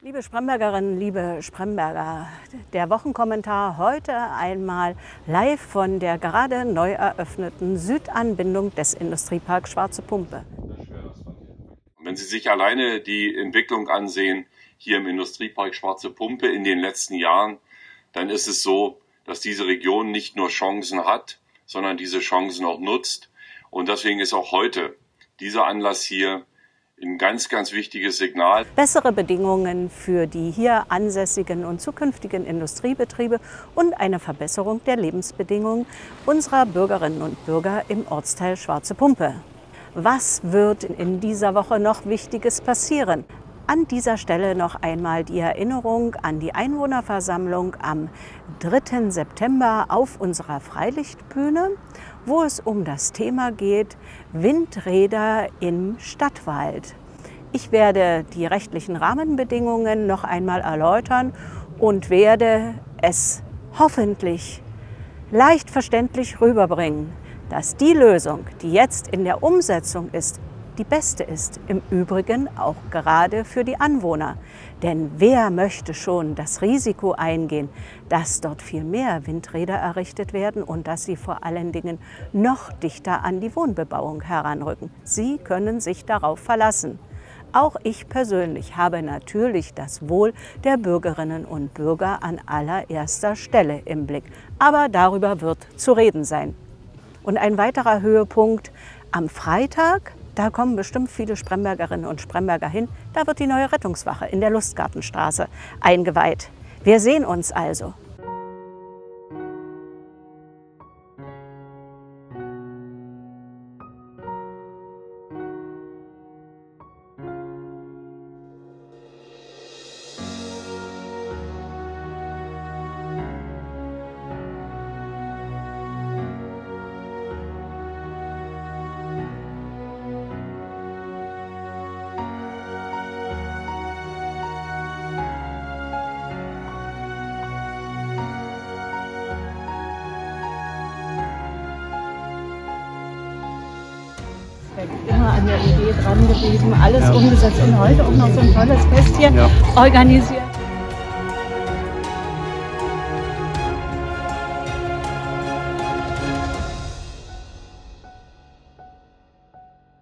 Liebe Sprembergerinnen, liebe Spremberger, der Wochenkommentar heute einmal live von der gerade neu eröffneten Südanbindung des Industrieparks Schwarze Pumpe. Wenn Sie sich alleine die Entwicklung ansehen, hier im Industriepark Schwarze Pumpe in den letzten Jahren, dann ist es so, dass diese Region nicht nur Chancen hat, sondern diese Chancen auch nutzt. Und deswegen ist auch heute dieser Anlass hier ein ganz, ganz wichtiges Signal. Bessere Bedingungen für die hier ansässigen und zukünftigen Industriebetriebe und eine Verbesserung der Lebensbedingungen unserer Bürgerinnen und Bürger im Ortsteil Schwarze Pumpe. Was wird in dieser Woche noch Wichtiges passieren? An dieser Stelle noch einmal die Erinnerung an die Einwohnerversammlung am 3. September auf unserer Freilichtbühne, wo es um das Thema geht, Windräder im Stadtwald. Ich werde die rechtlichen Rahmenbedingungen noch einmal erläutern und werde es hoffentlich leicht verständlich rüberbringen, dass die Lösung, die jetzt in der Umsetzung ist, die beste ist, im Übrigen auch gerade für die Anwohner. Denn wer möchte schon das Risiko eingehen, dass dort viel mehr Windräder errichtet werden und dass sie vor allen Dingen noch dichter an die Wohnbebauung heranrücken? Sie können sich darauf verlassen. Auch ich persönlich habe natürlich das Wohl der Bürgerinnen und Bürger an allererster Stelle im Blick. Aber darüber wird zu reden sein. Und ein weiterer Höhepunkt am Freitag. Da kommen bestimmt viele Sprembergerinnen und Spremberger hin. Da wird die neue Rettungswache in der Lustgartenstraße eingeweiht. Wir sehen uns also. Immer an der Idee dran geblieben, alles umgesetzt und heute auch noch so ein tolles Fest hier organisiert.